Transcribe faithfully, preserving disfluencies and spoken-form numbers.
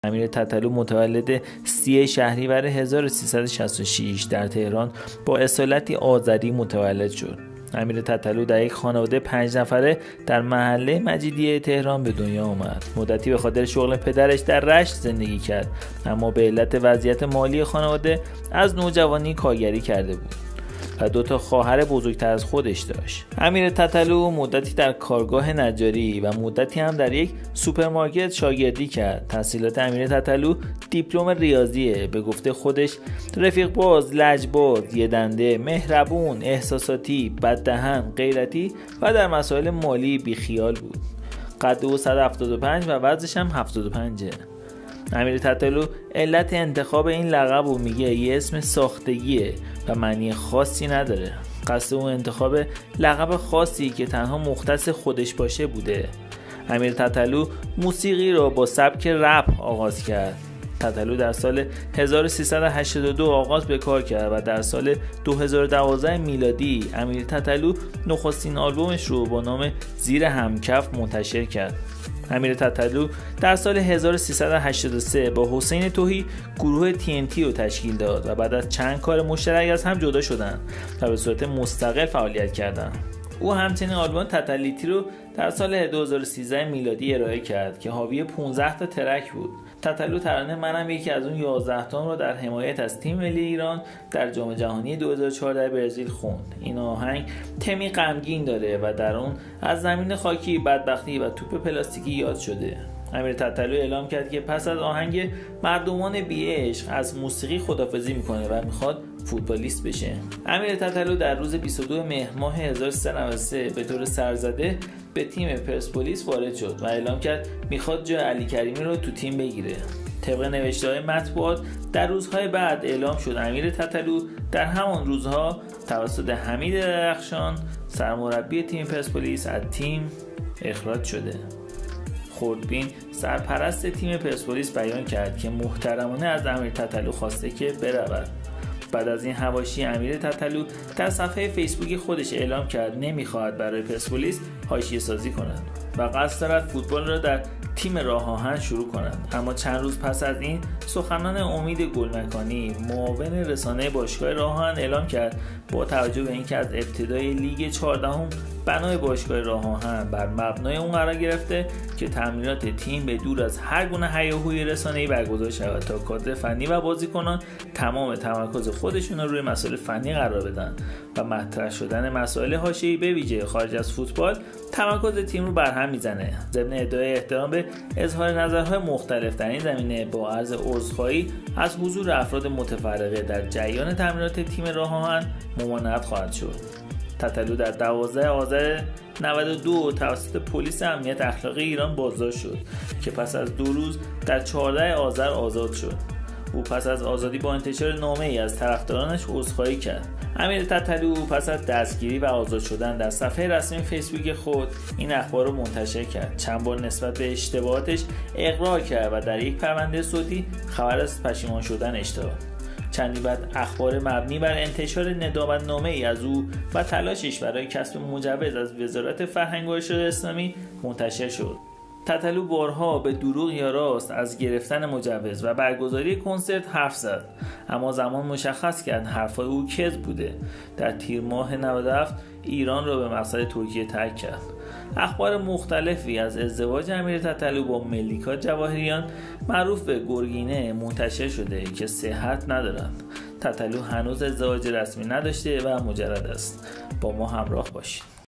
امیر تتلو متولد سی شهریور هزار و سیصد و شصت و شش در تهران با اصالتی آذری متولد شد. امیر تتلو در یک خانواده پنج نفره در محله مجیدیه تهران به دنیا آمد. مدتی به خاطر شغل پدرش در رشت زندگی کرد، اما به علت وضعیت مالی خانواده از نوجوانی کارگری کرده بود و دو تا خواهر بزرگتر از خودش داشت. امیر تتلو مدتی در کارگاه نجاری و مدتی هم در یک سوپرمارکت شاگردی کرد. تحصیلات امیر تتلو دیپلم ریاضیه. به گفته خودش رفیق باز، لجباز، یه دنده، مهربون، احساساتی، بددهن، غیرتی و در مسائل مالی بیخیال بود. قد او صد و هفتاد و پنج و وزنش هم هفتاد و پنج. امیر تتلو علت انتخاب این لقب رو میگه یه اسم ساختگیه و معنی خاصی نداره. قصد اون انتخاب لقب خاصی که تنها مختص خودش باشه بوده. امیر تتلو موسیقی رو با سبک رپ آغاز کرد. تتلو در سال هزار و سیصد و هشتاد و دو آغاز به کار کرد و در سال دو هزار و دوازده میلادی امیر تتلو نخستین آلبومش رو با نام زیر همکف منتشر کرد. امیر تتلو در سال هزار و سیصد و هشتاد و سه با حسین توحی گروه تی ان تی رو تشکیل داد و بعد از چند کار مشترک از هم جدا شدند و به صورت مستقل فعالیت کردند. او همچنین آلبوم تتلیتی رو در سال دو هزار و سیزده میلادی ارائه کرد که حاوی پانزده تا ترک بود. تتلو ترانه منم یکی از اون یازده تا رو در حمایت از تیم ملی ایران در جام جهانی دو هزار و چهارده برزیل خوند. این آهنگ تمی غمگین داره و در اون از زمین خاکی، بدبختی و توپ پلاستیکی یاد شده. امیر تتلو اعلام کرد که پس از آهنگ مردمان بی عشق از موسیقی خداحافظی میکنه و میخواد فوتبالیست بشه. امیر تتلو در روز بیست و دو مهر ماه هزار و سیصد و نود و سه به طور سرزده به تیم پرسپولیس وارد شد و اعلام کرد میخواد جای علی کریمی رو تو تیم بگیره. طبق نوشته‌های مطبوعات در روزهای بعد اعلام شد امیر تتلو در همان روزها توسط حمید درخشان سرمربی تیم پرسپولیس از تیم اخراج شده. خردبین سرپرست تیم پرسپولیس بیان کرد که محترمانه از امیر تتلو خواسته که برود. بعد از این حواشی امیر تتلو در صفحه فیسبوک خودش اعلام کرد نمیخواهد برای پرسپولیس حاشیه سازی کند و قصد دارد فوتبال را در تیم راه آهن شروع کنند. اما چند روز پس از این سخنان امید گلمکانی معاون رسانه باشگاه راه آهن اعلام کرد با توجه به اینکه از ابتدای لیگ چهاردهم بنای باشگاه راه آهن بر مبنای اون قرار گرفته که تمرینات تیم به دور از هر گونه هیاهوی رسانه‌ای برگزار شود تا کادر فنی و بازیکنان تمام تمرکز خودشون رو روی مسائل فنی قرار بدن و مطرح شدن مسائل حاشیه‌ای به ویژه خارج از فوتبال تمرکز تیم رو برهم میزنه. ضمن ادعای احترام به اظهار نظرهای مختلف در این زمینه با عرض عذرخواهی از حضور افراد متفرقه در جریان تمرینات تیم راه آهن ممانعت خواهد شد. تتلو در دوازده آذر نود و دو توسط پلیس امنیت اخلاقی ایران بازداشت شد که پس از دو روز در چهارده آذر آزاد شد. او پس از آزادی با انتشار نامه‌ای از طرفدارانش عذرخواهی کرد. امیر تتلو پس از دستگیری و آزاد شدن در صفحه رسمی فیسبوک خود این اخبار رو منتشر کرد. چند بار نسبت به اشتباهاتش اقرار کرد و در یک پرونده صوتی خبر از پشیمان شدنش داد. چندی بعد اخبار مبنی بر انتشار ندامتنامه ای از او و تلاشش برای کسب مجوز از وزارت فرهنگ و ارشاد اسلامی منتشر شد. تتلو بارها به دروغ یا راست از گرفتن مجوز و برگزاری کنسرت حرف زد، اما زمان مشخص کرد حرفای او کذب بوده. در تیر ماه نود و هفت ایران را به مقصد ترکیه ترک کرد. اخبار مختلفی از ازدواج امیر تتلو با ملیکا جواهریان معروف به گرگینه منتشر شده که صحت ندارند. تتلو هنوز ازدواج رسمی نداشته و مجرد است. با ما همراه باشید.